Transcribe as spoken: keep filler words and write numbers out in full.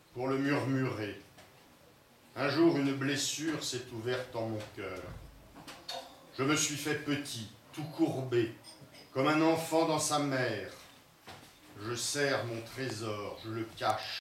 pour le murmurer. Un jour, une blessure s'est ouverte en mon cœur. Je me suis fait petit, tout courbé, comme un enfant dans sa mère. Je serre mon trésor, je le cache.